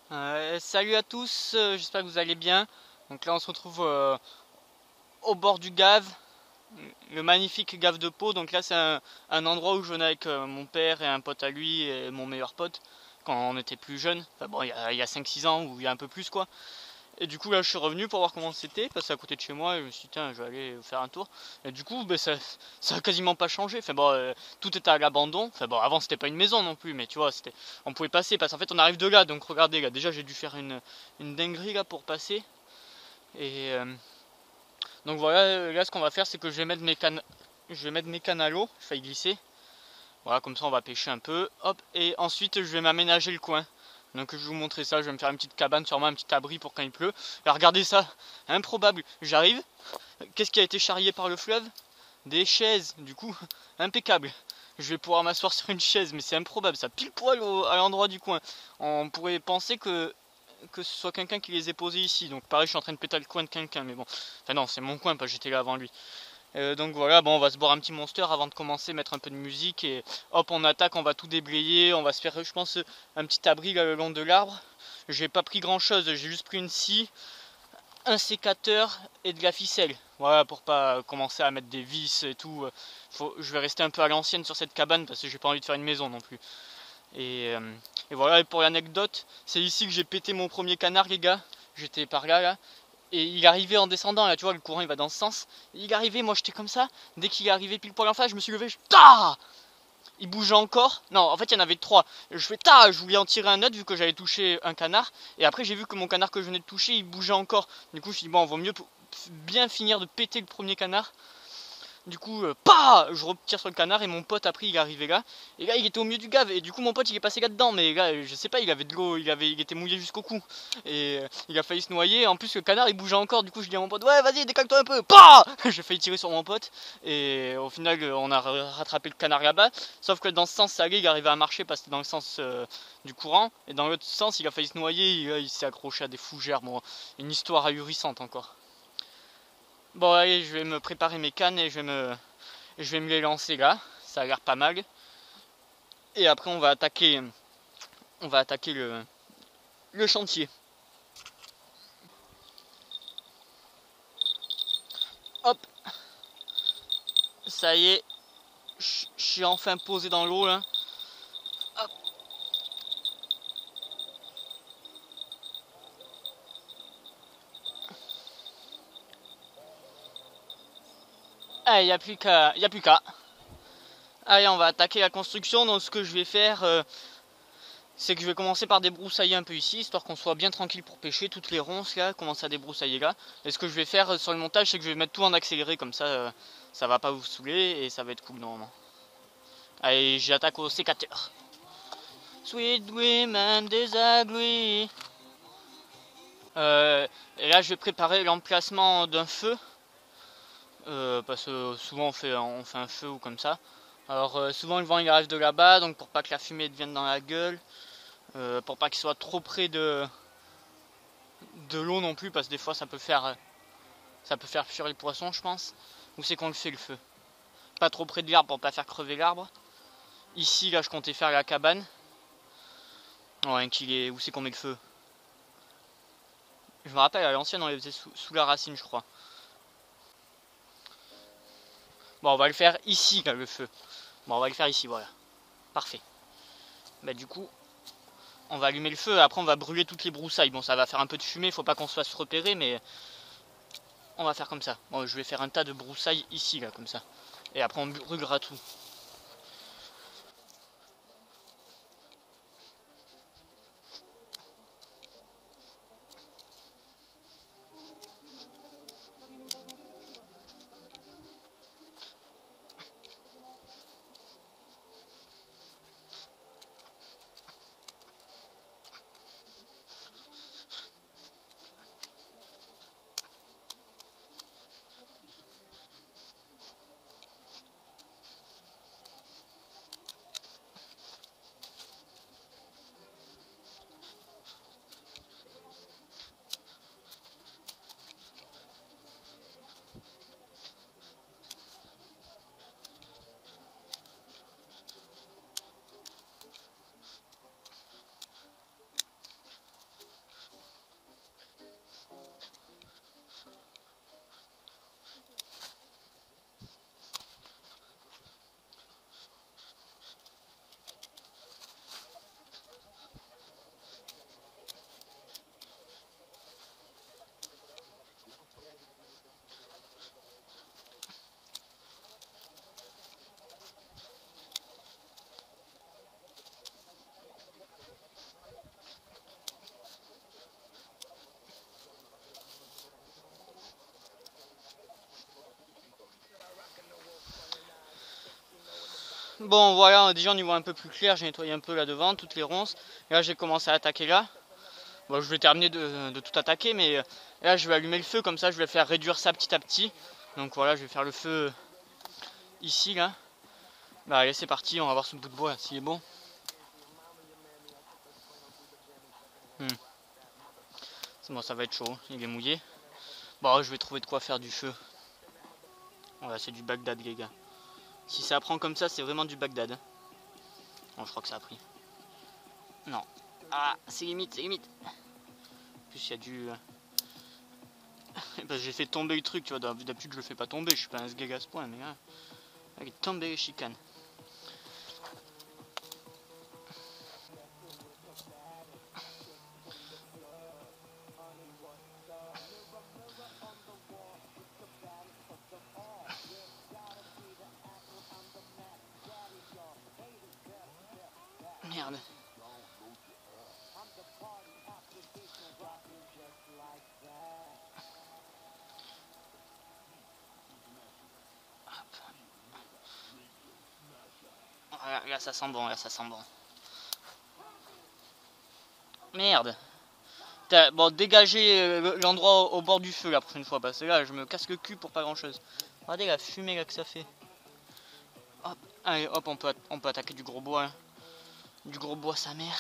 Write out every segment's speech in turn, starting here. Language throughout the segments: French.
Salut à tous, j'espère que vous allez bien. Donc là on se retrouve au bord du Gave, le magnifique Gave de Pau. Donc là c'est un endroit où je venais avec mon père et un pote à lui et mon meilleur pote quand on était plus jeune. Enfin bon, il y a 5-6 ans ou il y a un peu plus quoi. Et du coup là je suis revenu pour voir comment c'était, parce que c'est à côté de chez moi et je me suis dit tiens je vais aller faire un tour. Et du coup ça a quasiment pas changé. Enfin bon, tout était à l'abandon. Enfin bon, avant c'était pas une maison non plus, mais tu vois on pouvait passer parce qu'en fait on arrive de là. Donc regardez là, déjà j'ai dû faire une dinguerie là pour passer. Et donc voilà, là ce qu'on va faire c'est que je vais mettre mes cannes à l'eau, je vais glisser. Voilà, comme ça on va pêcher un peu. Hop, et ensuite je vais m'aménager le coin. Donc je vais vous montrer ça, je vais me faire une petite cabane, sûrement un petit abri pour quand il pleut. Et regardez ça, improbable, j'arrive. Qu'est-ce qui a été charrié par le fleuve? Des chaises, du coup, impeccable. Je vais pouvoir m'asseoir sur une chaise, mais c'est improbable, ça pile poil à l'endroit du coin. On pourrait penser que ce soit quelqu'un qui les ait posés ici. Donc pareil, je suis en train de péter le coin de quelqu'un, mais bon. Enfin non, c'est mon coin, parce que j'étais là avant lui. Donc voilà, bon, on va se boire un petit monster avant de commencer, mettre un peu de musique et hop, on attaque, on va tout déblayer, on va se faire, je pense, un petit abri là, le long de l'arbre. J'ai pas pris grand chose, j'ai juste pris une scie, un sécateur et de la ficelle. Voilà, pour pas commencer à mettre des vis et tout. Je vais rester un peu à l'ancienne sur cette cabane parce que j'ai pas envie de faire une maison non plus. Et, euh, et voilà, et pour l'anecdote, c'est ici que j'ai pété mon premier canard, les gars. J'étais par là. Et il arrivait en descendant, là tu vois, le courant il va dans ce sens. Il arrivait, moi j'étais comme ça. Dès qu'il est arrivé pile poil en face, je me suis levé, il bougeait encore. Non, en fait il y en avait trois. Je fais ta, je voulais en tirer un autre vu que j'avais touché un canard. Et après j'ai vu que mon canard que je venais de toucher, il bougeait encore. Du coup je me suis dit bon, vaut mieux bien finir de péter le premier canard. Du coup, je retire sur le canard et mon pote après il est arrivé là. Et là il était au milieu du Gave et du coup mon pote il est passé là-dedans. Mais là je sais pas, il avait de l'eau, il était mouillé jusqu'au cou. Et il a failli se noyer. En plus le canard il bougeait encore. Du coup je dis à mon pote ouais vas-y décale-toi un peu. J'ai failli tirer sur mon pote. Et au final on a rattrapé le canard là-bas. Sauf que dans ce sens ça allait, il arrivait à marcher parce que c'était dans le sens du courant. Et dans l'autre sens il a failli se noyer. Il s'est accroché à des fougères. Bon, une histoire ahurissante encore. Bon allez, je vais me préparer mes cannes et je vais me les lancer là. Ça a l'air pas mal. Et après on va attaquer le chantier. Hop, ça y est, je suis enfin posé dans l'eau là. Hop. Allez, y a plus qu'à. Allez, on va attaquer la construction. Donc ce que je vais faire, c'est que je vais commencer par débroussailler un peu ici, histoire qu'on soit bien tranquille pour pêcher. Toutes les ronces là, commencer à débroussailler là. Et ce que je vais faire sur le montage, c'est que je vais mettre tout en accéléré, comme ça, ça va pas vous saouler et ça va être cool normalement. Allez, j'attaque au sécateur. Sweet dream and disagree. Et là, je vais préparer l'emplacement d'un feu. Parce que souvent on fait un feu ou comme ça. Alors souvent le vent il arrive de là-bas, donc pour pas que la fumée devienne dans la gueule, pour pas qu'il soit trop près de l'eau non plus, parce que des fois ça peut faire fuir les poissons je pense. Où c'est qu'on le fait le feu? Pas trop près de l'arbre pour pas faire crever l'arbre. Ici là je comptais faire la cabane. Ouais, où c'est qu'on met le feu? Je me rappelle à l'ancienne on les faisait sous la racine je crois. Bon on va le faire ici là le feu. Bon on va le faire ici, voilà. Parfait. Bah du coup on va allumer le feu et après on va brûler toutes les broussailles. Bon ça va faire un peu de fumée, faut pas qu'on se fasse repérer, mais on va faire comme ça. Bon je vais faire un tas de broussailles ici là comme ça. Et après on brûlera tout. Bon voilà, déjà on y voit un peu plus clair, j'ai nettoyé un peu là devant, toutes les ronces. Et là j'ai commencé à attaquer là. Bon, je vais terminer de tout attaquer, mais là je vais allumer le feu, comme ça je vais faire réduire ça petit à petit. Donc voilà, je vais faire le feu ici là. Bah allez, c'est parti, on va voir ce bout de bois s'il est bon. C'est bon, ça va être chaud, il est mouillé. Bon, je vais trouver de quoi faire du feu. Voilà, c'est du Bagdad les gars. Si ça prend comme ça, c'est vraiment du Bagdad. Bon, je crois que ça a pris. Non. Ah, c'est limite, c'est limite. En plus, il y a du... Parce que j'ai fait tomber le truc, tu vois. D'habitude, je le fais pas tomber. Je suis pas un sgeg à ce point, mais là, il est tombé les chicanes. Merde. Voilà, là, ça sent bon, là, ça sent bon. Merde. Bon, dégagez l'endroit au bord du feu la prochaine fois, parce que là, je me casse le cul pour pas grand chose. Regardez la fumée là que ça fait. Hop, allez, hop, on peut attaquer du gros bois. Hein. Du gros bois, sa mère.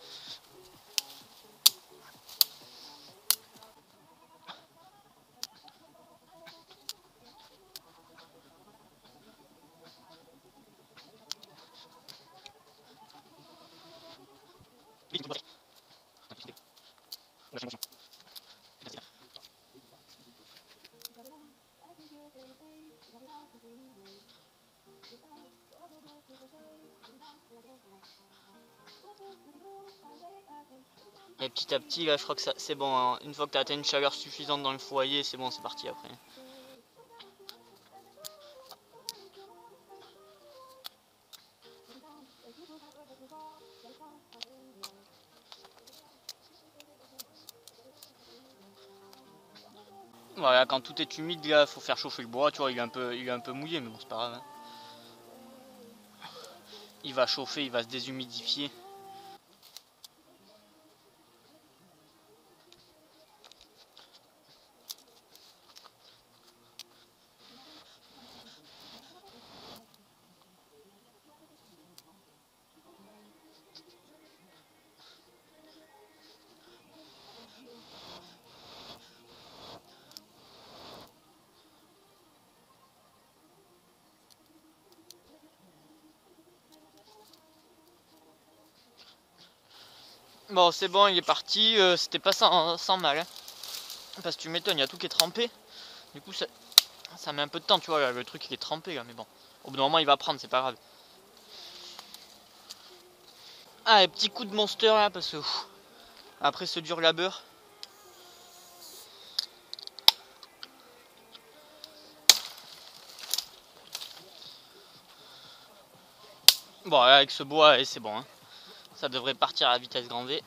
Et petit à petit, là, je crois que c'est bon. Hein. Une fois que tu as atteint une chaleur suffisante dans le foyer, c'est bon, c'est parti après. Voilà, quand tout est humide, là, faut faire chauffer le bois. Tu vois, il est un peu mouillé, mais bon, c'est pas grave. Hein. Il va chauffer, il va se déshumidifier. Bon, c'est bon, il est parti. C'était pas sans mal. Hein. Parce que tu m'étonnes, il y a tout qui est trempé. Du coup, ça met un peu de temps, tu vois. Là, le truc il est trempé, là, mais bon. Au bout d'un moment, il va prendre, c'est pas grave. Ah, et petit coup de monster là, parce que après ce dur labeur. Bon, là, avec ce bois, c'est bon. Hein. Ça devrait partir à vitesse grand V.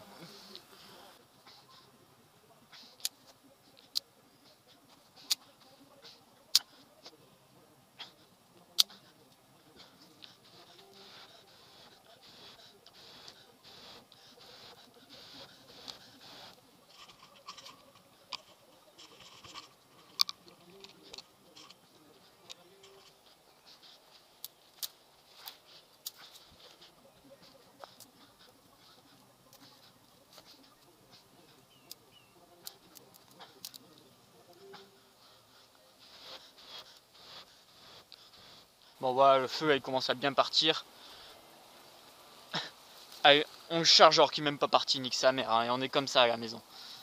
Bon, voilà, le feu, là, il commence à bien partir. Allez, on le charge alors qu'il est même pas parti, nique sa mère. Hein, et on est comme ça à la maison.